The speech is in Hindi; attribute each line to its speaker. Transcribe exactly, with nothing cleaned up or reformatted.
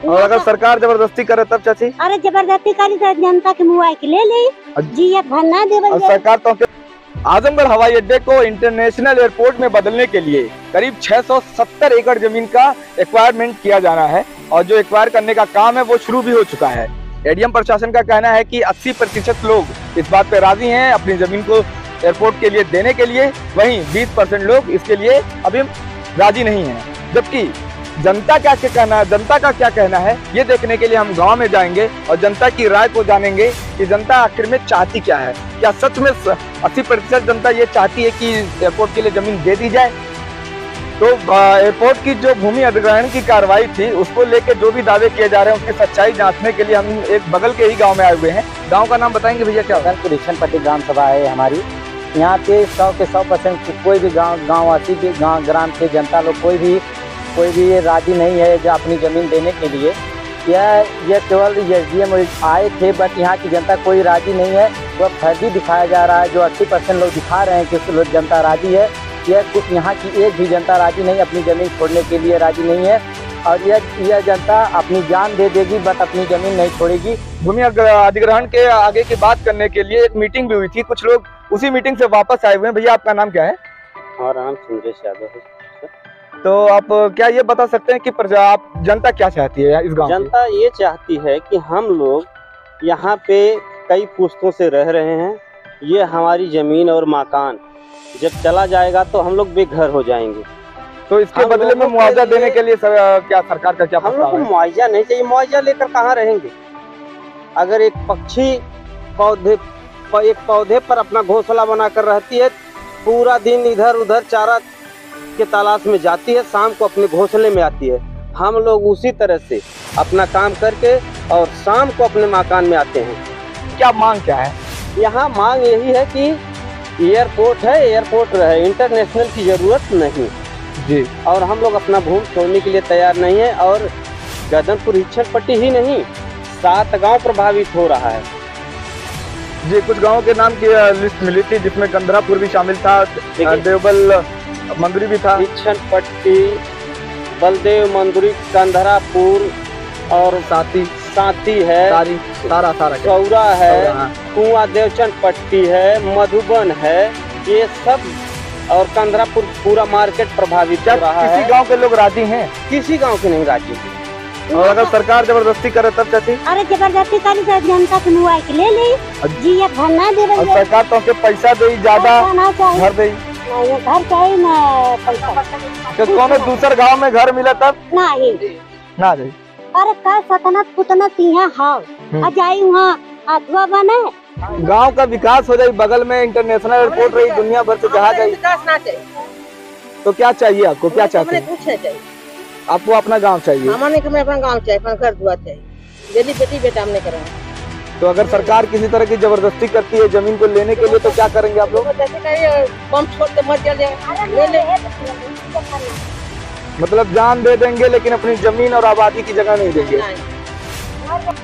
Speaker 1: और अगर सरकार जबरदस्ती करे तब चाची?
Speaker 2: अरे जबरदस्ती करी तो जनता के मुआई के ले ले जी भरना दे।
Speaker 1: सरकार तो आजमगढ़ हवाई अड्डे को इंटरनेशनल एयरपोर्ट में बदलने के लिए करीब छह सौ सत्तर एकड़ जमीन का एक्वायरमेंट किया जाना है और जो एक्वायर करने का काम है वो शुरू भी हो चुका है। एडीएम प्रशासन का कहना है कि अस्सी प्रतिशत लोग इस बात पे राजी हैं अपनी जमीन को एयरपोर्ट के लिए देने के लिए, वहीं बीस परसेंट लोग इसके लिए अभी राजी नहीं हैं। जबकि जनता क्या कहना है, जनता का क्या कहना है, ये देखने के लिए हम गांव में जाएंगे और जनता की राय को जानेंगे कि जनता आखिर में चाहती क्या है। क्या सच में अस्सी प्रतिशत जनता ये चाहती है कि एयरपोर्ट के लिए जमीन दे दी जाए? तो एयरपोर्ट की जो भूमि अधिग्रहण की कार्रवाई थी उसको लेकर जो भी दावे किए जा रहे हैं उसकी सच्चाई जांचने के लिए हम एक बगल के ही गाँव में आए हुए हैं। गाँव का नाम बताएंगे भैया क्या?
Speaker 3: रिक्शनपट्टी ग्राम सभा है हमारी। यहाँ पे सौ के सौ परसेंट कोई भी गाँव गाँववासी के गाँव ग्राम के जनता लोग कोई भी कोई भी ये राजी नहीं है जो अपनी ज़मीन देने के लिए। यह यह केवल एस डी एम आए थे बट यहाँ की जनता कोई राजी नहीं है। वह फर्जी दिखाया जा रहा है। जो अस्सी परसेंट लोग दिखा रहे हैं कि लोग जनता राजी है, यह कुछ यहाँ की एक भी जनता राजी नहीं, अपनी ज़मीन छोड़ने के लिए राजी नहीं है। और यह यह जनता अपनी जान दे देगी बट अपनी ज़मीन नहीं छोड़ेगी।
Speaker 1: भूमि अधिग्रहण के आगे की बात करने के लिए एक मीटिंग भी हुई थी, कुछ लोग उसी मीटिंग से वापस आए हुए हैं। भैया आपका नाम क्या है?
Speaker 3: हमारा नाम सुंदरेश यादव है।
Speaker 1: तो आप क्या ये बता सकते हैं कि प्रजा आप जनता क्या चाहती है इस गांव?
Speaker 3: जनता ये चाहती है कि हम लोग यहाँ पे कई पुश्तों से रह रहे हैं। ये हमारी जमीन और मकान जब चला जाएगा तो हम लोग बेघर हो जाएंगे।
Speaker 1: तो इसके बदले में मुआवजा देने के लिए सर, क्या सरकार का क्या
Speaker 3: हम लोग को मुआवजा नहीं चाहिए। मुआवजा लेकर कहाँ रहेंगे? अगर एक पक्षी पौधे एक पौधे पर अपना घोंसला बनाकर रहती है, पूरा दिन इधर उधर चारा के तलाश में जाती है, शाम को अपने घोंसले में आती है। हम लोग उसी तरह से अपना काम करके और शाम को अपने मकान में आते हैं।
Speaker 1: क्या मांग क्या है?
Speaker 3: यहाँ मांग यही है कि एयरपोर्ट है, एयरपोर्ट रहे, इंटरनेशनल की जरूरत नहीं
Speaker 1: जी।
Speaker 3: और हम लोग अपना भूमि छोड़ने के लिए तैयार नहीं है। और गदनपुर रिक्शनपट्टी ही नहीं, सात गांव प्रभावित हो रहा है
Speaker 1: जी। कुछ गाँव के नाम की लिस्ट मिली थी जिसमें कंदरापुर भी शामिल था, देवबल मंदुरी भी था।
Speaker 3: रिक्शनपट्टी, बलदेव मंदुरी, कंधरापुर और
Speaker 1: साथी
Speaker 3: साथी है,
Speaker 1: सारी सारा सारा
Speaker 3: गौरा है, कुआं देवचंद पट्टी है, मधुबन है, ये सब और कंधरापुर पूरा मार्केट प्रभावित हो रहा है।
Speaker 1: किसी गांव के लोग राजी हैं?
Speaker 3: किसी गांव के नहीं राजी।
Speaker 1: और अगर सरकार जबरदस्ती करे तब चाची?
Speaker 2: अरे जबरदस्ती करी तो जनता के मुआई के ले ले जी भरना दे।
Speaker 1: सरकार तो पैसा दे ज्यादा घर दे,
Speaker 2: घर चाहिए ना पैसा।
Speaker 1: तो कोनो दूसर गांव में घर मिला तब
Speaker 2: नहीं
Speaker 1: ना जाए।
Speaker 2: अरे का सतनत पुतनत यहाँ हाव जाई वहाँ अथवा बने।
Speaker 1: गांव का विकास हो जाए, बगल में इंटरनेशनल एयरपोर्ट रही, दुनिया भर से जहाज आई।
Speaker 4: विकास ना चाहिए
Speaker 1: तो क्या चाहिए आपको? क्या चाहते हैं?
Speaker 4: कुछ नहीं चाहिए।
Speaker 1: आपको अपना गांव चाहिए?
Speaker 4: हमारे को अपना गांव चाहिए, अपना घर दुआ चाहिए। यदि बेटी बेटा हमने करा।
Speaker 1: तो अगर सरकार किसी तरह की जबरदस्ती करती है जमीन को लेने के लिए तो क्या करेंगे आप लोग?
Speaker 4: बम छोड़ते मर जाए,
Speaker 1: मतलब जान दे देंगे लेकिन अपनी जमीन और आबादी की जगह नहीं देंगे।
Speaker 4: नहीं।